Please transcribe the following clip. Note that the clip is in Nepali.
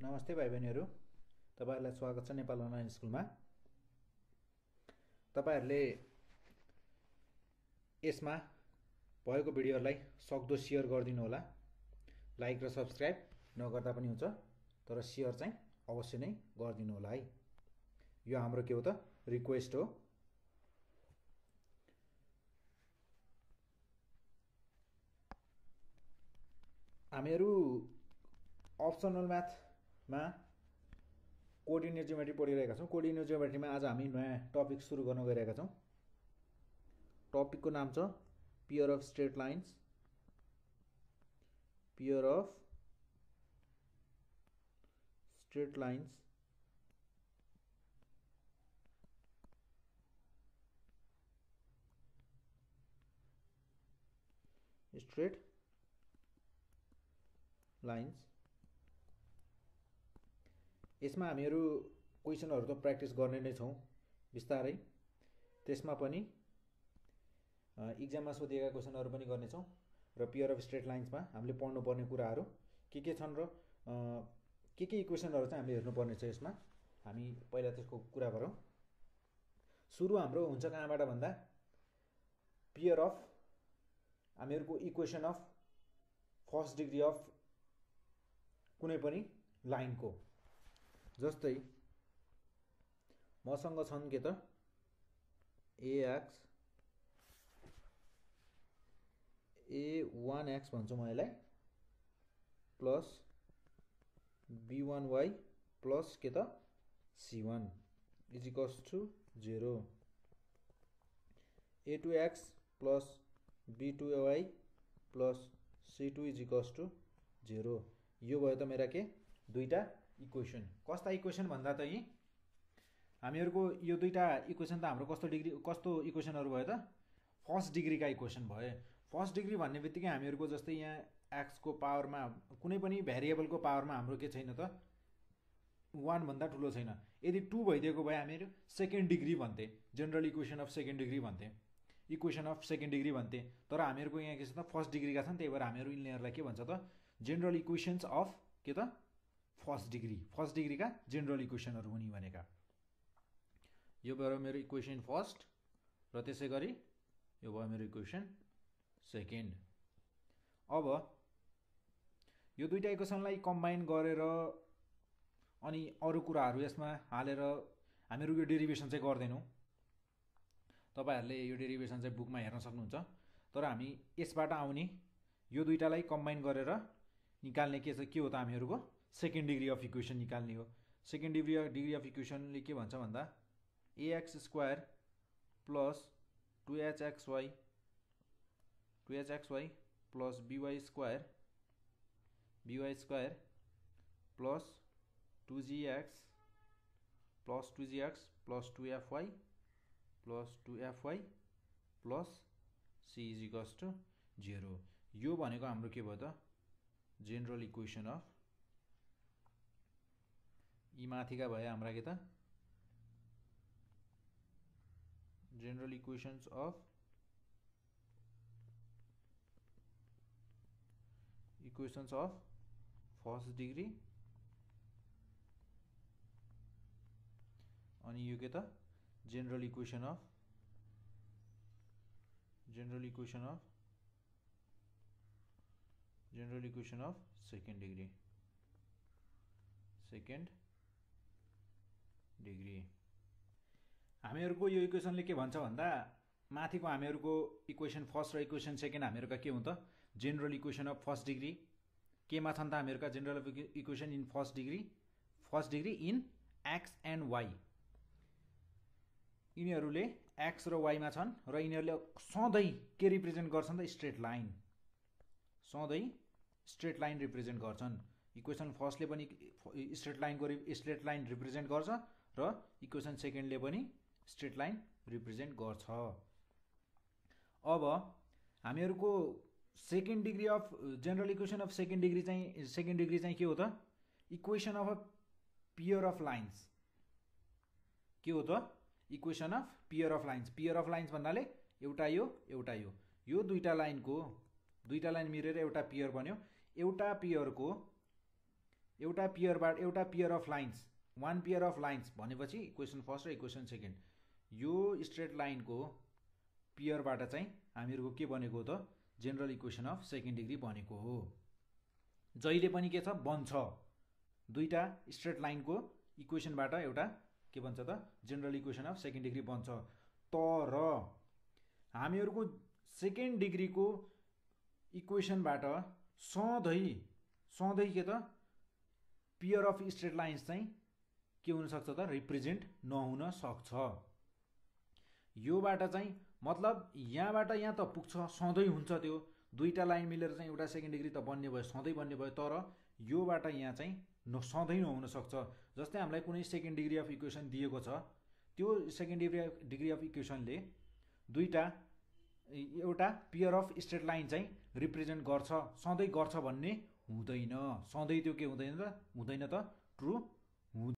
नमस्ते भाइ बहिनीहरू, तपाईहरुलाई स्वागत छ नेपाल अनलाइन स्कुलमा। तपाईहरुले यसमा भएको भिडियोहरुलाई सक्दो शेयर गरिदिनु होला। लाइक र सब्स्क्राइब नगर्दा पनि हुन्छ, तर शेयर चाहिँ अवश्य नै गरिदिनु होला है। यो हाम्रो के हो त, रिक्वेस्ट हो। हामीहरू अप्सनल म्याथमा कोअर्डिनेट जियोमेट्री पढिरहेका छौं। कोअर्डिनेट जियोमेट्रीमा आज हामी नयाँ टपिक सुरु गर्न गइरहेका छौं। टपिकको नाम छ pair of straight lines. Pair of straight lines straight lines. यसमा हामीहरू क्वेशनहरु त प्र्याक्टिस गर्ने नै छौं बिस्तारै। त्यसमा पनि एक्जाममा सोधिएका क्वेशनहरु पनि गर्ने छौं र पेयर अफ स्ट्रेट लाइन्समा हामीले पढ्नु पर्ने कुराहरु के छन् र के इक्वेशनहरु चाहिँ हामीले हेर्नु पर्ने छ। यसमा हामी पहिला त्यसको कुरा गरौं। सुरु हाम्रो हुन्छ कहाँबाट भन्दा पेयर अफ हामीहरुको equation of first degree of कुनै पनि लाइनको। जस्तै मसँग छन् के त ax a1x भन्छु म यसलाई प्लस b1y प्लस के त c1 is equals to 0, a2x plus b2y plus c2 is equals to 0। यो भयो त मेरा के दुईटा इक्वेशन। कस्ता इक्वेशन भन्दा त यी हामीहरुको यो दुईटा इक्वेशन त हाम्रो कस्तो इक्वेशनहरु भयो त फर्स्ट डिग्रीका इक्वेशन भए। फर्स्ट डिग्री भन्ने बित्तिकै हामीहरुको जस्तै यहाँ x को पावरमा कुनै पनि भेरिएबलको पावरमा हाम्रो के छैन त 1 भन्दा ठुलो छैन। यदि 2 भइदिएको भए हामीहरु सेकेन्ड डिग्री भन्थे, general equation of second degree भन्थे, इक्वेशन अफ सेकेन्ड डिग्री भन्थे। तर हामीहरुको यहाँ के छ त फर्स्ट डिग्रीका छन्, त्यही भएर हामीहरु यिनीहरुलाई के भन्छ त जनरल इक्वेशन्स अफ के त फर्स्ट डिग्री। फर्स्ट डिग्रीका जनरल इक्वेशनहरु हुने भनेका। यो भयो मेरो इक्वेशन फर्स्ट र त्यसैगरी यो भयो मेरो इक्वेशन सेकेन्ड। अब यो दुईटा इक्वेशनलाई कम्बाइन गरेर अनि अरु कुराहरु यसमा हालेर हामीहरु यो डेरिभेसन चाहिँ गर्दैनौं। तपाईहरुले यो डेरिभेसन चाहिँ बुकमा हेर्न सक्नुहुन्छ। तर हामी यसबाट आउने यो दुईटालाई कम्बाइन गरेर निकाल्ने के हो त हामीहरुको सेकेन्ड डिग्री अफ इक्वेशन निकाल्ने हो। सेकेन्ड डिग्री अफ इक्वेशनले के भन्छ भन्दा ax square plus 2hxy plus by square plus 2gx plus 2fy plus c is equals to 0। यो भनेको हाम्रो के भयो त जनरल इक्वेशन अफ यी माथिका भए हाम्रा के त general equations of first degree अनि यो के त general equation of second degree. हामीहरुको यो इक्वेशनले के भन्छ भन्दा माथिको हामीहरुको इक्वेशन फर्स्ट र इक्वेशन सेकेन्ड हामीहरुका के हुन् त general equation of first degree. केमा छन् त हामीहरुका general equation in first degree in x and y। यिनीहरुले x र y मा छन् र यिनीहरुले सधैं के रिप्रेजेन्ट गर्छन् त स्ट्रेट लाइन। सधैं स्ट्रेट लाइन रिप्रेजेन्ट गर्छन्। इक्वेशन फर्स्टले पनि स्ट्रेट लाइन रिप्रेजेन्ट गर्छ र इक्वेशन सेकेन्डले पनि स्ट्रेट लाइन रिप्रेजेन्ट गर्छ। अब हामीहरुको second degree of general equation of second degree चाहिँ के हो त equation of a pair of lines. के हो त equation of pair of lines. Pair of lines भन्नाले एउटा यो दुईटा लाइन मिलेर एउटा पेयर बन्यो। एउटा पेयरको एउटा pair of lines, one pair of lines भनेपछि इक्वेसन फर्स्ट र इक्वेसन सेकेन्ड, यो स्ट्रेट लाइनको पेयरबाट चाहिँ हामीहरूको के बनेको हो त general equation of second degree बनेको हो। जहिले पनि के छ बन्छ, दुईटा स्ट्रेट लाइनको इक्वेसनबाट एउटा के बन्छ त general equation of second degree बन्छ। तर हामीहरूको सेकेन्ड डिग्रीको इक्वेसनबाट सधैँ के त पेयर अफ स्ट्रेट लाइन्स चाहिँ के हुनसक्छ त रिप्रेजेन्ट नहुन सक्छ। योबाट चाहिँ मतलब यहाँबाट यहाँ त पुग्छ, सधैँ हुन्छ, त्यो दुईटा लाइन मिलेर चाहिँ एउटा सेकेन्ड डिग्री त बन्ने भयो, सधैँ बन्ने भयो। तर योबाट यहाँ चाहिँ सधैँ नहुन सक्छ। जस्तै हामीलाई कुनै सेकेन्ड डिग्री अफ इक्वेसन दिएको छ, त्यो सेकेन्ड डिग्री अफ इक्वेसनले एउटा पेयर अफ स्ट्रेट लाइन चाहिँ रिप्रेजेन्ट गर्छ, सधैँ गर्छ भन्ने हुँदैन। सधैँ त्यो के हुँदैन त ट्रु